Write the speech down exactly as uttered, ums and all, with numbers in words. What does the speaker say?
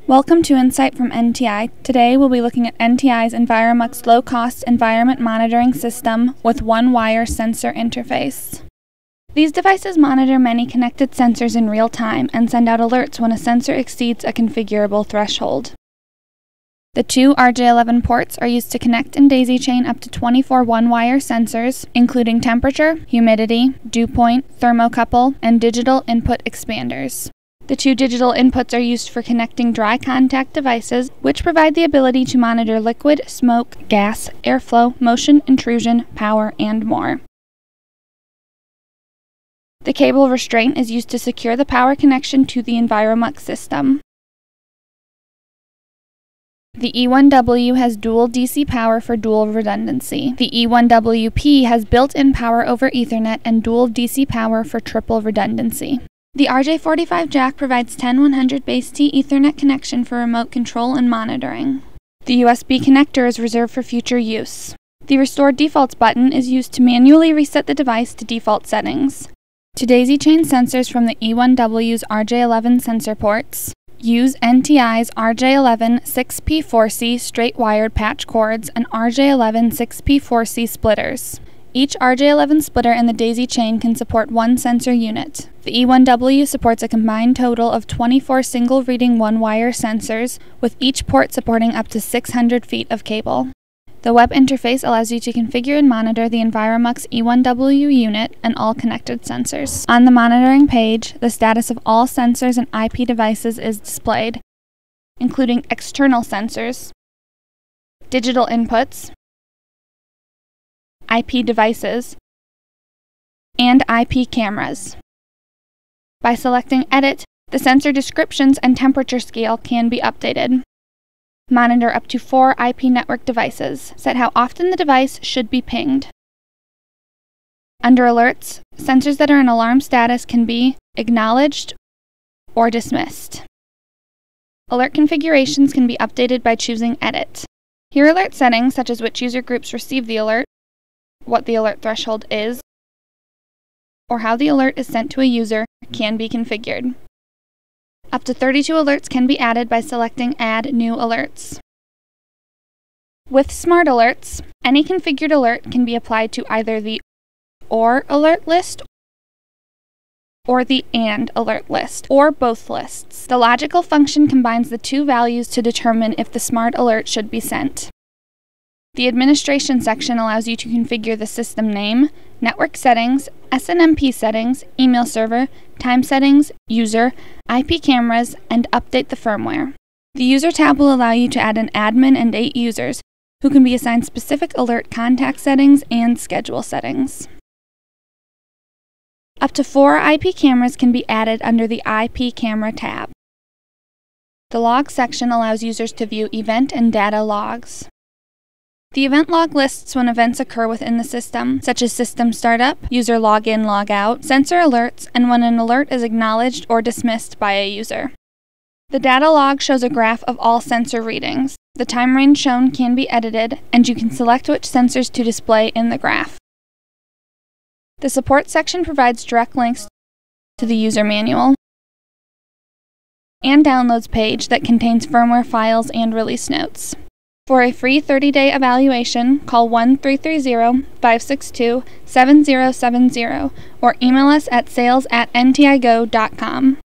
Welcome to Insight from N T I. Today we'll be looking at N T I's ENVIROMUX low-cost environment monitoring system with one-wire sensor interface. These devices monitor many connected sensors in real time and send out alerts when a sensor exceeds a configurable threshold. The two R J eleven ports are used to connect and daisy chain up to twenty-four one-wire sensors, including temperature, humidity, dew point, thermocouple, and digital input expanders. The two digital inputs are used for connecting dry contact devices, which provide the ability to monitor liquid, smoke, gas, airflow, motion, intrusion, power, and more. The cable restraint is used to secure the power connection to the ENVIROMUX system. The E one W has dual D C power for dual redundancy. The E one W P has built-in power over Ethernet and dual D C power for triple redundancy. The R J forty-five jack provides ten one hundred base T Ethernet connection for remote control and monitoring. The U S B connector is reserved for future use. The Restore Defaults button is used to manually reset the device to default settings. To daisy chain sensors from the E one W's R J eleven sensor ports, use N T I's R J eleven six P four C straight-wired patch cords and R J eleven six P four C splitters. Each R J eleven splitter in the daisy chain can support one sensor unit. The E one W supports a combined total of twenty-four single-reading one-wire sensors, with each port supporting up to six hundred feet of cable. The web interface allows you to configure and monitor the ENVIROMUX E one W unit and all connected sensors. On the monitoring page, the status of all sensors and I P devices is displayed, including external sensors, digital inputs, I P devices, and I P cameras. By selecting Edit, the sensor descriptions and temperature scale can be updated. Monitor up to four I P network devices. Set how often the device should be pinged. Under Alerts, sensors that are in alarm status can be acknowledged or dismissed. Alert configurations can be updated by choosing Edit. Here, alert settings such as which user groups receive the alert, what the alert threshold is, or how the alert is sent to a user can be configured. Up to thirty-two alerts can be added by selecting Add New Alerts. With Smart Alerts, any configured alert can be applied to either the OR alert list or the AND alert list, or both lists. The logical function combines the two values to determine if the smart alert should be sent. The administration section allows you to configure the system name, network settings, S N M P settings, email server, time settings, user, I P cameras, and update the firmware. The User tab will allow you to add an admin and eight users, who can be assigned specific alert contact settings and schedule settings. Up to four I P cameras can be added under the I P camera tab. The log section allows users to view event and data logs. The event log lists when events occur within the system, such as system startup, user login, logout, sensor alerts, and when an alert is acknowledged or dismissed by a user. The data log shows a graph of all sensor readings. The time range shown can be edited, and you can select which sensors to display in the graph. The support section provides direct links to the user manual and downloads page that contains firmware files and release notes. For a free thirty-day evaluation, call one three three zero, five six two, seven zero seven zero or email us at sales at N T I go dot com.